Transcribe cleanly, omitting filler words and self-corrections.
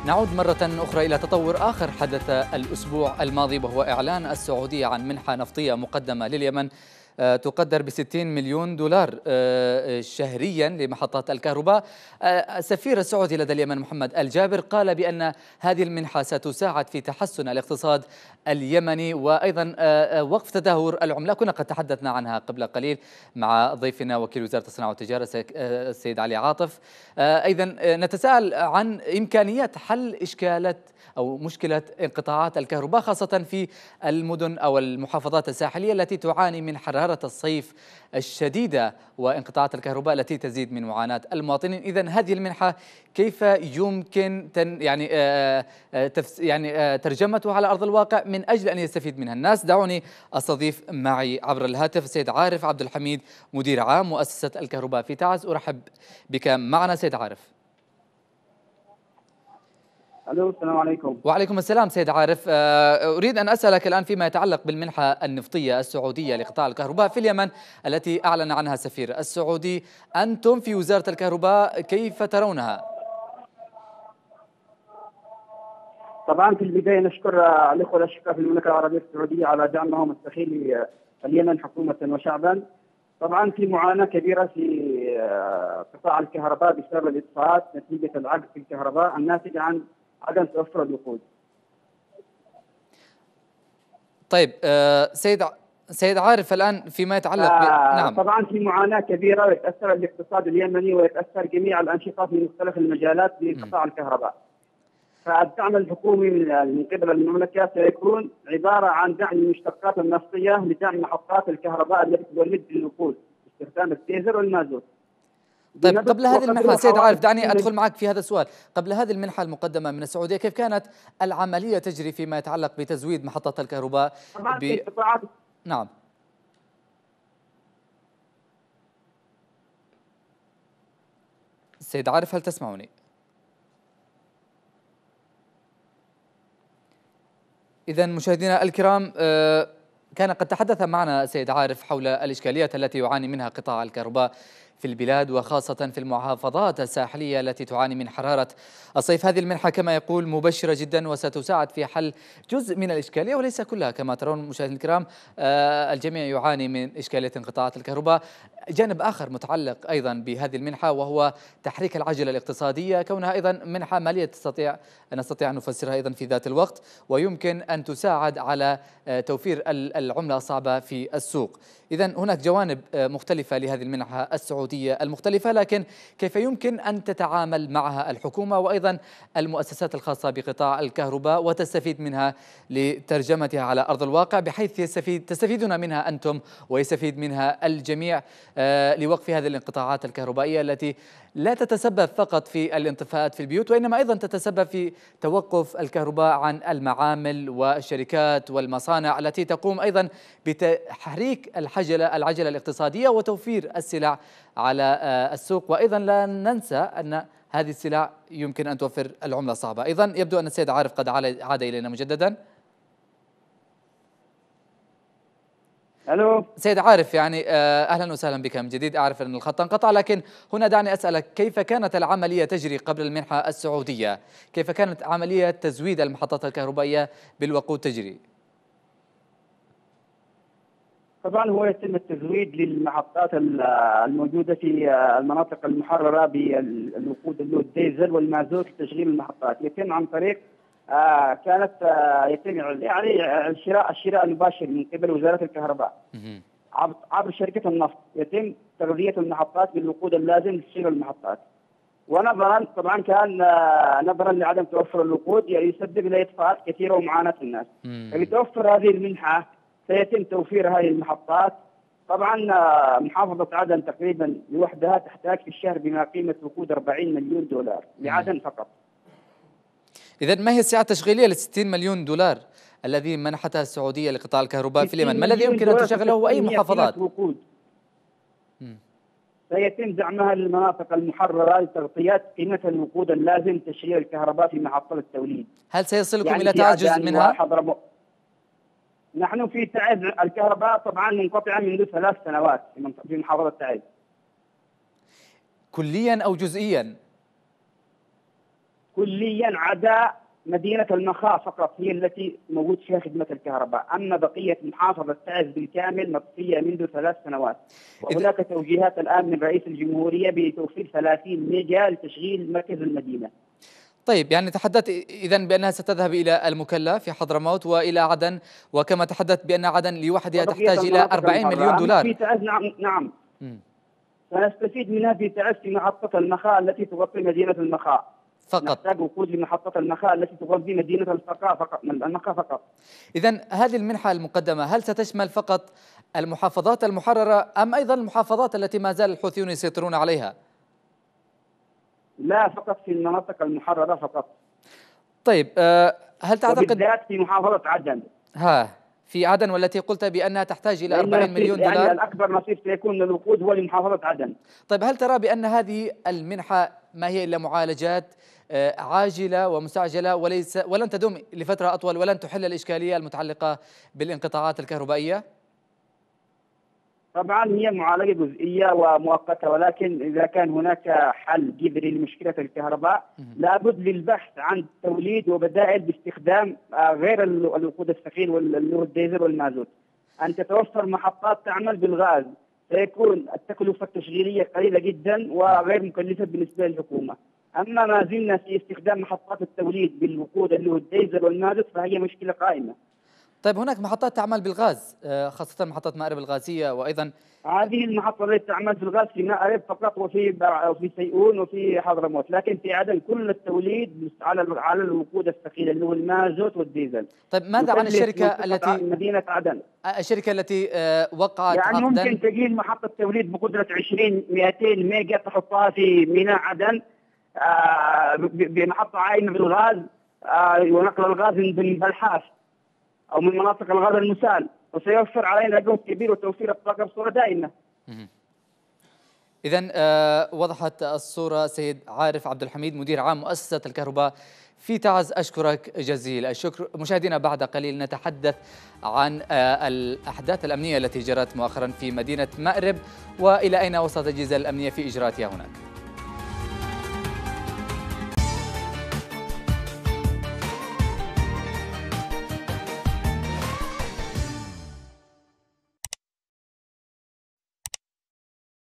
نعود مرة أخرى إلى تطور آخر حدث الأسبوع الماضي، وهو إعلان السعودية عن منحة نفطية مقدمة لليمن تقدر ب60 مليون دولار شهريا لمحطات الكهرباء. السفير السعودي لدى اليمن محمد الجابر قال بأن هذه المنحة ستساعد في تحسن الاقتصاد اليمني وأيضا وقف تدهور العملة. كنا قد تحدثنا عنها قبل قليل مع ضيفنا وكيل وزارة الصناعة والتجارة السيد علي عاطف. أيضا نتساءل عن إمكانيات حل إشكالات أو مشكلة انقطاعات الكهرباء، خاصة في المدن أو المحافظات الساحلية التي تعاني من حرارة الصيف الشديدة وانقطاعات الكهرباء التي تزيد من معاناة المواطنين. إذن هذه المنحة كيف يمكن ترجمتها على أرض الواقع من أجل أن يستفيد منها الناس؟ دعوني أستضيف معي عبر الهاتف السيد عارف عبد الحميد، مدير عام مؤسسة الكهرباء في تعز. أرحب بك معنا سيد عارف. الو، السلام عليكم. وعليكم السلام سيد عارف. أريد أن أسألك الآن فيما يتعلق بالمنحة النفطية السعودية لقطاع الكهرباء في اليمن التي أعلن عنها السفير السعودي. أنتم في وزارة الكهرباء كيف ترونها؟ طبعا في البداية نشكر الإخوة الأشقاء في المملكة العربية السعودية على دعمهم السخي لليمن حكومة وشعبا. طبعا في معاناة كبيرة في قطاع الكهرباء بسبب الإطفاءات نتيجة العجز في الكهرباء الناتج عن عدم توفر الوقود. طيب سيد عارف، الآن فيما يتعلق نعم، طبعا في معاناة كبيرة ويتأثر الاقتصاد اليمني ويتأثر جميع الأنشطة في مختلف المجالات بقطاع الكهرباء. فالدعم الحكومي من قبل المملكة سيكون عبارة عن دعم المشتقات النفطية لدعم محطات الكهرباء التي تولد الوقود باستخدام الديزل والمازوت. طيب قبل هذه المنحة سيد عارف، دعني أدخل معك في هذا السؤال. قبل هذه المنحة المقدمة من السعودية كيف كانت العملية تجري فيما يتعلق بتزويد محطة الكهرباء؟ نعم سيد عارف، هل تسمعني؟ إذا مشاهدينا الكرام، كان قد تحدث معنا سيد عارف حول الإشكاليات التي يعاني منها قطاع الكهرباء في البلاد وخاصة في المحافظات الساحلية التي تعاني من حرارة الصيف. هذه المنحة كما يقول مبشرة جدا وستساعد في حل جزء من الإشكالية وليس كلها. كما ترون مشاهدينا الكرام، الجميع يعاني من إشكالية انقطاعات الكهرباء. جانب آخر متعلق أيضا بهذه المنحة وهو تحريك العجلة الاقتصادية، كونها أيضا منحة مالية نستطيع أن نفسرها أيضا في ذات الوقت، ويمكن أن تساعد على توفير العملة الصعبة في السوق. إذا هناك جوانب مختلفة لهذه المنحة السعودية المختلفة، لكن كيف يمكن أن تتعامل معها الحكومة وأيضا المؤسسات الخاصة بقطاع الكهرباء وتستفيد منها لترجمتها على أرض الواقع بحيث تستفيدون منها أنتم ويستفيد منها الجميع لوقف هذه الانقطاعات الكهربائية التي لا تتسبب فقط في الانطفاءات في البيوت، وإنما أيضا تتسبب في توقف الكهرباء عن المعامل والشركات والمصانع التي تقوم أيضا بتحريك العجلة الاقتصادية وتوفير السلع على السوق. وأيضا لا ننسى أن هذه السلع يمكن أن توفر العملة الصعبة. أيضا يبدو أن السيد عارف قد عاد إلينا مجددا. الو سيد عارف، يعني اهلا وسهلا بك من جديد. اعرف ان الخط انقطع، لكن هنا دعني اسالك كيف كانت العمليه تجري قبل المنحه السعوديه؟ كيف كانت عمليه تزويد المحطات الكهربائيه بالوقود تجري؟ طبعا هو يتم التزويد للمحطات الموجوده في المناطق المحرره بالوقود اللي هو الديزل والمازوت لتشغيل المحطات. يتم عن طريق يتم يعني الشراء المباشر من قبل وزارة الكهرباء عبر شركة النفط. يتم تغذية المحطات بالوقود اللازم لتشغيل المحطات. ونظرا طبعا كان نظرا لعدم توفر الوقود يسبب لإطفاءات كثيرة ومعاناة الناس. فلتوفر هذه المنحة سيتم توفير هذه المحطات. طبعا محافظة عدن تقريبا لوحدها تحتاج في الشهر بما قيمة وقود 40 مليون دولار لعدن فقط. إذا ما هي السعة التشغيلية ل60 مليون دولار الذي منحتها السعودية لقطاع الكهرباء في اليمن؟ ما الذي يمكن أن تشغله وأي محافظات؟ سيتم دعمها للمناطق المحررة لتغطية قيمة الوقود اللازم تشغيل الكهرباء في محطة التوليد. هل سيصلكم يعني إلى تعز جزء منها؟ نحن في تعز الكهرباء طبعا منقطعة منذ 3 سنوات في محافظة تعز. كليا أو جزئيا؟ كليا عدا مدينة المخا فقط هي التي موجود فيها خدمة الكهرباء، أما بقية محافظة تعز بالكامل مطفية منذ 3 سنوات. وهناك توجيهات الآن من رئيس الجمهورية بتوفير 30 ميجا لتشغيل مركز المدينة. طيب، يعني تحدثت إذن بأنها ستذهب إلى المكلا في حضرموت وإلى عدن، وكما تحدثت بأن عدن لوحدها تحتاج إلى 40 مليون دولار. في تعز نعم. سنستفيد منها في تعز في محطة المخا التي تغطي مدينة المخا فقط. نحتاج وقود لمحطة المخا التي تغطي مدينة المخا فقط. إذن هذه المنحة المقدمة هل ستشمل فقط المحافظات المحررة أم أيضا المحافظات التي ما زال الحوثيون يسيطرون عليها؟ لا، فقط في المناطق المحررة فقط. طيب، هل تعتقد بالذات في محافظة عدن؟ في عدن، والتي قلت بأنها تحتاج إلى 40 مليون دولار؟ يعني الأكبر نصيب سيكون للوقود هو لمحافظة عدن. طيب، هل ترى بأن هذه المنحة ما هي إلا معالجات عاجلة ومستعجلة ولن تدوم لفترة أطول ولن تحل الإشكالية المتعلقة بالانقطاعات الكهربائية؟ طبعا هي معالجة جزئية ومؤقتة، ولكن إذا كان هناك حل جذري لمشكلة الكهرباء لابد للبحث عن توليد وبدائل باستخدام غير الوقود الثقيل اللي هو الديزل والمازوت. أن تتوفر محطات تعمل بالغاز سيكون التكلفة التشغيلية قليلة جدا وغير مكلفة بالنسبة للحكومة. أما ما زلنا في استخدام محطات التوليد بالوقود اللي هو الديزل والمازوت فهي مشكلة قائمة. طيب، هناك محطات تعمل بالغاز، خاصة محطة مأرب الغازية، وأيضا هذه المحطة التي تعمل بالغاز في مأرب فقط وفي سيئون وفي حضرموت، لكن في عدن كل التوليد على الوقود الثقيل اللي هو المازوت والديزل. طيب، ماذا عن الشركة التي مدينة عدن؟ الشركة التي وقعت يعني عقدا؟ ممكن تجي محطة توليد بقدرة 200 ميجا تحطها في ميناء عدن بمحطة عايمة بالغاز ونقل الغاز من بلحاس أو من مناطق الغاز المسال، وسيوفر علينا جهد كبير وتوفير الطاقة بصورة دائمة. إذن وضحت الصورة. سيد عارف عبد الحميد، مدير عام مؤسسة الكهرباء في تعز، أشكرك جزيل الشكر. مشاهدينا، بعد قليل نتحدث عن الأحداث الأمنية التي جرت مؤخرا في مدينة مأرب، وإلى أين وصلت الأجهزة الأمنية في إجراءاتها هناك.